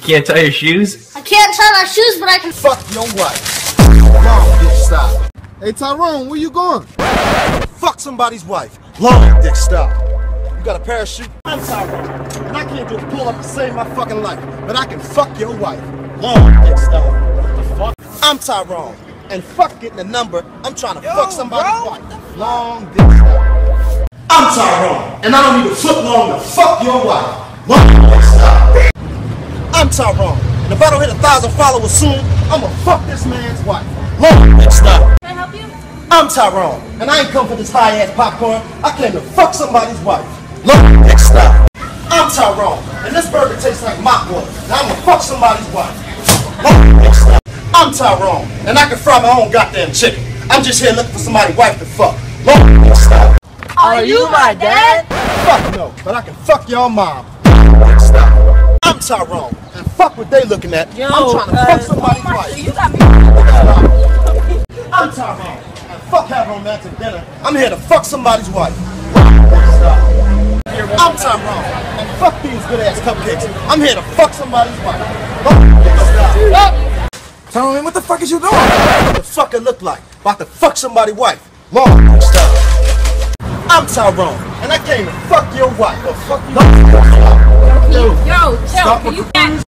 can't tie your shoes? I can't tie my shoes, but I can fuck your wife. Long dick style. Hey Tyrone, where you going? Fuck somebody's wife. Long dick style. You got a parachute? I'm Tyrone, and I can't just pull up to save my fucking life, but I can fuck your wife. Long dick style. What the fuck? I'm Tyrone, and fuck getting a number. I'm trying to fuck somebody's wife. Long dick style. I'm Tyrone, and I don't need a foot long to fuck your wife. Long dick style. I'm Tyrone, and if I don't hit 1,000 followers soon, I'ma fuck this man's wife. Long dick style. Can I help you? I'm Tyrone, and I ain't come for this high-ass popcorn. I came to fuck somebody's wife. Long dick style. I'm Tyrone, and this burger tastes like mop water. Now I'ma fuck somebody's wife. Long dick style. I'm Tyrone, and I can fry my own goddamn chicken. I'm just here looking for somebody's wife to fuck. Long dick style. Are you my dad? Fuck no, but I can fuck your mom. Long dick style. I'm Tyrone, and fuck what they looking at. Yo, I'm trying to fuck somebody's wife. You got me. I'm Tyrone, and fuck having romantic dinner. I'm here to fuck somebody's wife. I'm Tyrone, and fuck these good ass cupcakes. I'm here to fuck somebody's wife. Tyrone, what the fuck is you doing? What the fuck it look like? About to fuck somebody's wife. Long style. I'm Tyrone, and I came to fuck your wife. Fuck you. Yo, chill. Can you